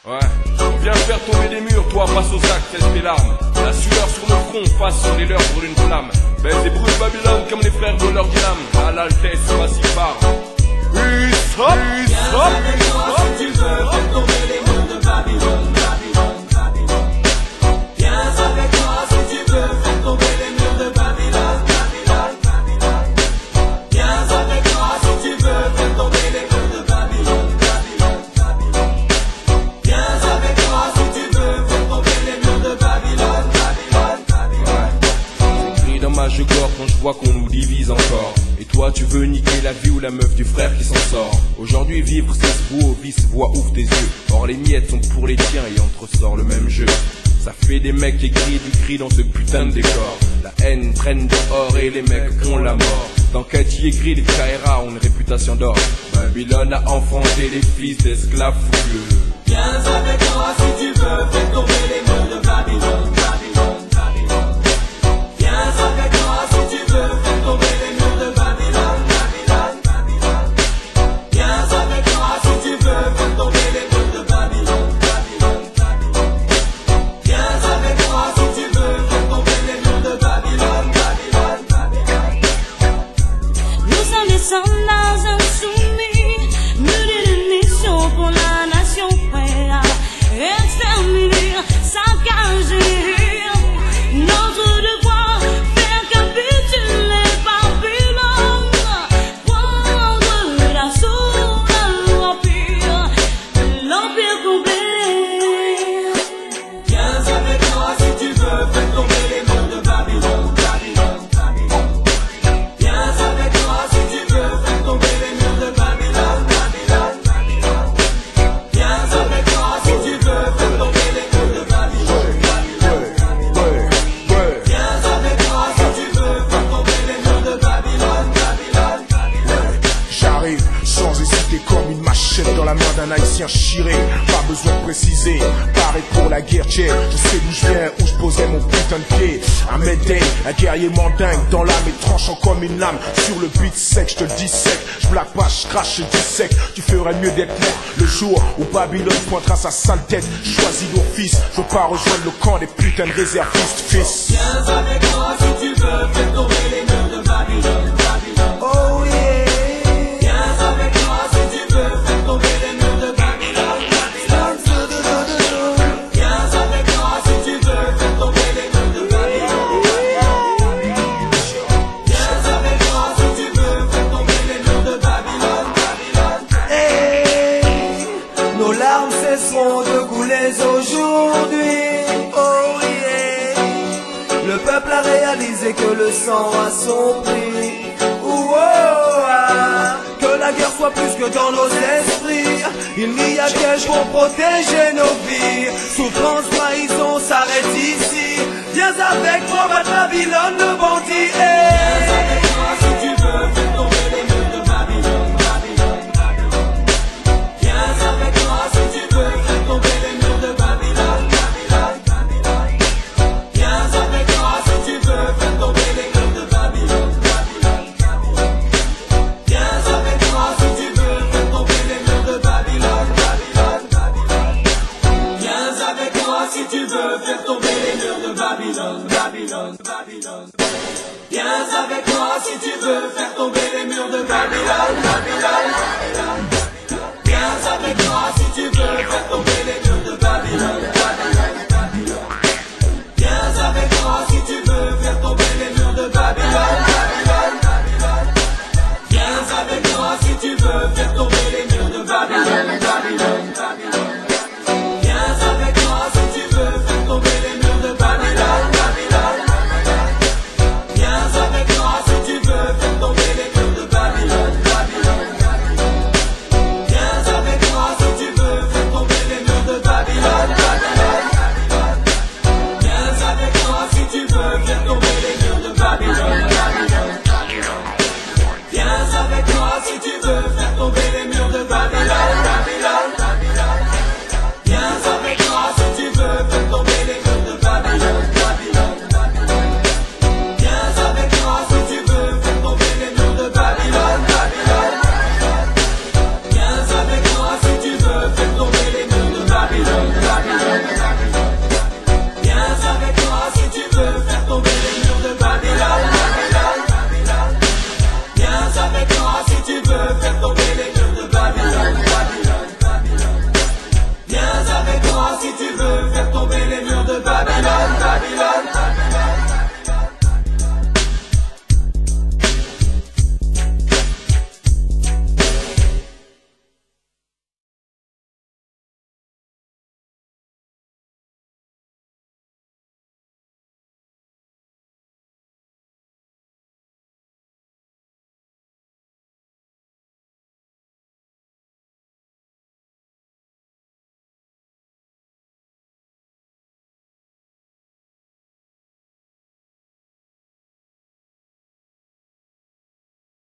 Ouais, viens faire tomber les murs, toi face aux actes, teste tes larmes. La sueur sur le front, face sur les leurs brûle une flamme. Baise et brûle Babylone comme les frères de leur dyname. À l'altesse, vas-y part. Peace up, peace up, peace up. Si tu veux faire tomber les murs de Babylone, Babylone, Babylone. Viens avec moi si tu veux faire tomber les murs de Babylone, Babylone, Babylone. Viens avec moi si tu veux faire tomber les murs de Babylone, Babylone, Babylone. Viens avec moi si tu veux faire tomber les murs de Babylone, Babylone, Babylone. J'écris dans ma jugorre quand je vois qu'on nous divise encore. Et toi tu veux niquer la vie ou la meuf du frère qui s'en sort. Aujourd'hui vivre c'est ce beau, vice voix ouvre tes yeux. Or les miettes sont pour les tiens et entre ressort le même jeu. Ça fait des mecs qui crient du cri dans ce putain de décor. La haine traîne dehors et les mecs ont la mort. Dans Cathy écrit les KRA ont une réputation d'or. Babylone a enfanté les fils d'esclaves fougueux. Viens avec moi si tu veux faire tomber les murs de Babylone, Babylone, Babylone. Viens avec moi si tu veux faire tomber les murs de Babylone, Babylone, Babylone. Viens avec moi si tu veux faire tomber les murs de Babylone, Babylone, Babylone. Viens avec moi si tu veux faire tomber les murs de Babylone, Babylone, Babylone. Nous sommes des soldats insoumis, munis d'une mission pour la nation prête à exterminer, saccager. Notre devoir, faire capituler Babylone, prendre l'assaut de l'empire complet. Viens avec moi si tu veux faire tomber les murs de Babylone, Babylone, Babylone. Viens avec moi si tu veux faire tomber les murs de Babylone, Babylone, Babylone. Viens avec moi si tu veux faire tomber les murs de Babylone, Babylone, Babylone. Viens avec moi si tu veux faire tomber les murs de Babylone, Babylone, Babylone. J'arrive sans hésiter comme une machette dans la main d'un haïtien chiré. Pas besoin de préciser, paré pour la guerre, tchè. Je sais d'où je viens, où je posais mon putain de pied. Un Mayday, un guerrier mandingue dans l'âme et tranchant comme une lame. Sur le beat sec, je te le dis sec. Je blague pas, je crache, je dis sec. Tu ferais mieux d'être là le jour où Babylone pointera sa sale tête. Choisis nos fils, je veux pas rejoindre le camp des putains de réservistes, fils. Viens avec moi si tu veux faire tomber les murs de Babylone, Babylone. Oh yeah. Viens avec moi si tu veux faire tomber les murs de Babylone, Babylone. Viens avec moi si tu veux faire tomber les murs de Babylone, Babylone. Viens avec moi si tu veux faire tomber les murs de Babylone, Babylone. Hey, nos larmes cesseront de couler aujourd'hui. Oh yeah. Le peuple a réalisé que le sang a son prix. Oh, ah. Que la guerre soit plus que dans nos esprits. Il n'y a qu'elle pour protéger nos vies. Souffrance, trahison s'arrête ici. Viens avec moi, battre Babylone, le bandit. Viens avec moi si tu veux faire tomber les murs de Babylone, Babylone, Babylone. Viens avec moi si tu veux faire tomber les murs de Babylone, Babylone, Babylone. Viens avec moi si tu veux faire tomber les murs de Babylone, Babylone, Babylone. Viens avec moi si tu veux faire tomber les murs de Babylone, Babylone, Babylone. Viens avec moi si tu veux faire tomber les murs de Babylone, Babylone, Babylone. Viens avec moi si tu veux faire tomber les murs de Babylone.